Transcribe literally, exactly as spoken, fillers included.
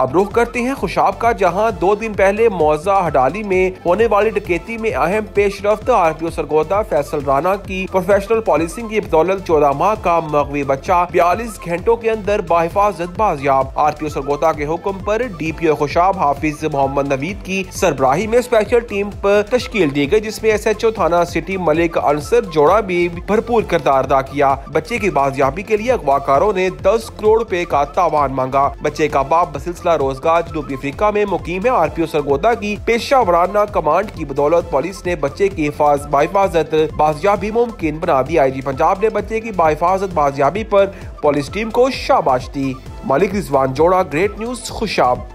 अब रुख करते हैं खुशाब का, जहां दो दिन पहले मौजा हडाली में होने वाली डकैती में अहम पेशरफ्त आरपीओ सरगोदा फैसल राना की प्रोफेशनल पॉलिसिंग की बदौलत चौदह माह का मगवी बच्चा बयालीस घंटों के अंदर बाहिफाजत बाजियाब। आरपीओ सरगोदा के हुक्म पर डीपीओ खुशाब हाफिज मोहम्मद नवीद की सरबराही में स्पेशल टीम पर तश्कील दी गई, जिसमें एस एच ओ थाना सिटी मलिक अंसर जोड़ा भी भरपूर किरदार अदा किया। बच्चे की बाजियाबी के लिए अगवाकारों ने दस करोड़ रुपए का तावान मांगा। बच्चे का बाप बसिलसिला रोजगार जनूबी अफ्रीका में मुकीम है। आरपीओ सरगोदा की पेशा वराना कमांड की बदौलत पुलिस ने बच्चे की बाहिफाजत बाजियाबी मुमकिन बना दी। आई जी पंजाब ने बच्चे की बाहिफाजत बाजियाबी पर पुलिस टीम को शाबाश दी। मलिक रिजवान जोड़ा, ग्रेट न्यूज खुशाब।